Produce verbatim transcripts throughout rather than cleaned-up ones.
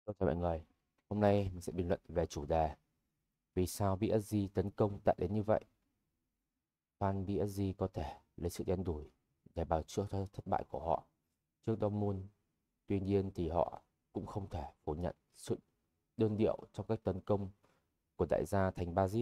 Chào mọi người, hôm nay mình sẽ bình luận về chủ đề vì sao pê ét giê tấn công tệ đến như vậy. Fan pê ét giê có thể lấy sự đen đủi để bào chữa cho thất bại của họ trước Dortmund. Tuy nhiên thì họ cũng không thể phủ nhận sự đơn điệu trong cách tấn công của đại gia thành Bazit.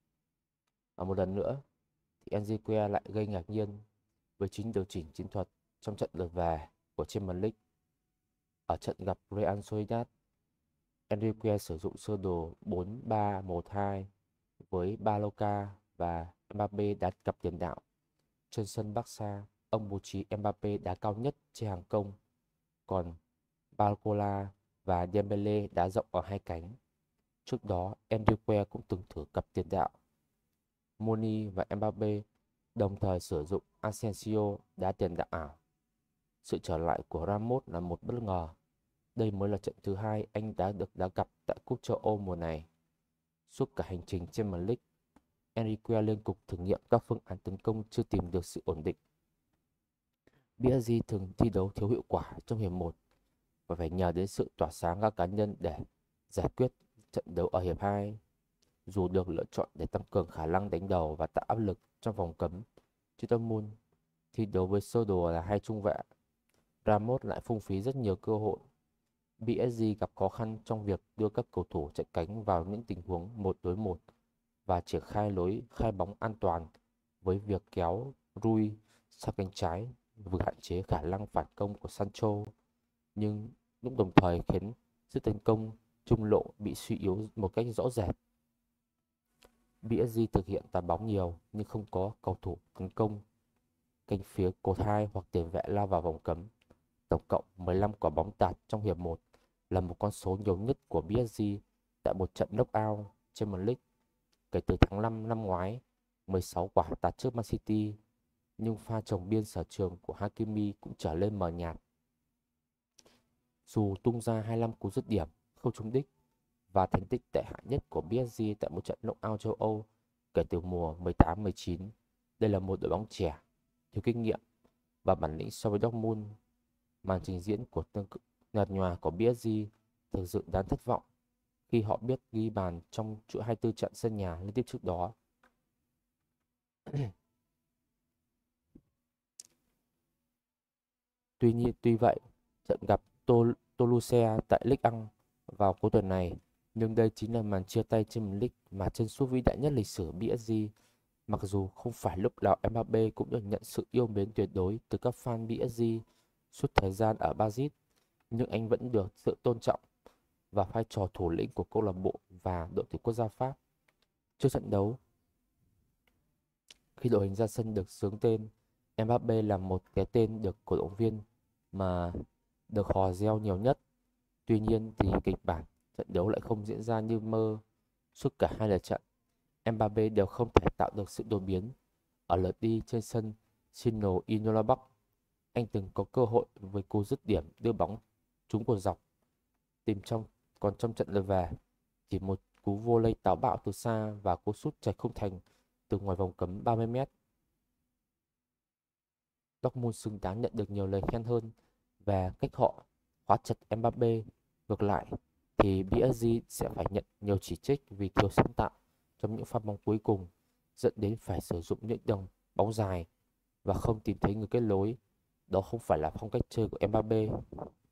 Ở một lần nữa thì Enrique lại gây ngạc nhiên với chính điều chỉnh chiến thuật trong trận lượt về của Champions League. Ở trận gặp Real Sociedad, Enrique sử dụng sơ đồ bốn ba một hai với Barca và Mbappe đá cặp tiền đạo. Trên sân Barca, ông bố trí Mbappe đá cao nhất trên hàng công, còn Barcola và Dembele đá rộng ở hai cánh. Trước đó, Enrique cũng từng thử cặp tiền đạo Moni và Mbappe, đồng thời sử dụng Asensio đá tiền đạo ảo. Sự trở lại của Ramos là một bất ngờ. Đây mới là trận thứ hai anh đã được đá cặp tại Cúp châu Âu mùa này. Suốt cả hành trình Champions League, Enrique liên tục thử nghiệm các phương án tấn công chưa tìm được sự ổn định. pê ét giê thường thi đấu thiếu hiệu quả trong hiệp một và phải nhờ đến sự tỏa sáng các cá nhân để giải quyết trận đấu ở hiệp hai. Dù được lựa chọn để tăng cường khả năng đánh đầu và tạo áp lực trong vòng cấm, trước Dortmund thi đấu với sơ đồ là hai trung vệ, Ramos lại phung phí rất nhiều cơ hội. pê ét giê gặp khó khăn trong việc đưa các cầu thủ chạy cánh vào những tình huống một đối một và triển khai lối khai bóng an toàn với việc kéo Rui sang cánh trái vừa hạn chế khả năng phản công của Sancho, nhưng cũng đồng thời khiến sức tấn công trung lộ bị suy yếu một cách rõ rệt. pê ét giê thực hiện tạt bóng nhiều nhưng không có cầu thủ tấn công cánh phía cột hai hoặc tiền vệ lao vào vòng cấm. Tổng cộng mười lăm quả bóng tạt trong hiệp một là một con số nhiều nhất của pê ét giê tại một trận knock-out Champions League kể từ tháng năm năm ngoái, mười sáu quả tạt trước Man City, nhưng pha chồng biên sở trường của Hakimi cũng trở lên mờ nhạt. Dù tung ra hai mươi lăm cú dứt điểm không trúng đích và thành tích tệ hại nhất của pê ét giê tại một trận knock-out châu Âu kể từ mùa mười tám mười chín, đây là một đội bóng trẻ, thiếu kinh nghiệm và bản lĩnh so với Dortmund. Màn trình diễn của tương nhạt nhòa của pê ét giê thực sự đáng thất vọng khi họ biết ghi bàn trong chuỗi hai mươi tư trận sân nhà liên tiếp trước đó. Tuy nhiên, tuy vậy, trận gặp Tol Toulouse tại Ligue một vào cuối tuần này, nhưng đây chính là màn chia tay Champions League mà chân sút vĩ đại nhất lịch sử pê ét giê. Mặc dù không phải lúc nào Mbappe cũng được nhận sự yêu mến tuyệt đối từ các fan pê ét giê suốt thời gian ở Madrid, nhưng anh vẫn được sự tôn trọng và vai trò thủ lĩnh của câu lạc bộ và đội tuyển quốc gia Pháp. Trước trận đấu, khi đội hình ra sân được xướng tên, Mbappe là một cái tên được cổ động viên mà được hò reo nhiều nhất. Tuy nhiên thì kịch bản trận đấu lại không diễn ra như mơ. Suốt cả hai lượt trận, Mbappe đều không thể tạo được sự đột biến. Ở lượt đi trên sân Sino Inola Bắc, anh từng có cơ hội với cú dứt điểm đưa bóng trúng cột dọc tìm trong còn trong trận lượt về, chỉ một cú volley táo bạo từ xa và cú sút chệch khung thành từ ngoài vòng cấm ba mươi mét. Dortmund xứng đáng nhận được nhiều lời khen hơn về cách họ khóa chặt Mbappe. Ngược lại thì pê ét giê sẽ phải nhận nhiều chỉ trích vì thiếu sáng tạo trong những pha bóng cuối cùng, dẫn đến phải sử dụng những đường bóng dài và không tìm thấy người kết nối. Đó không phải là phong cách chơi của Mbappe.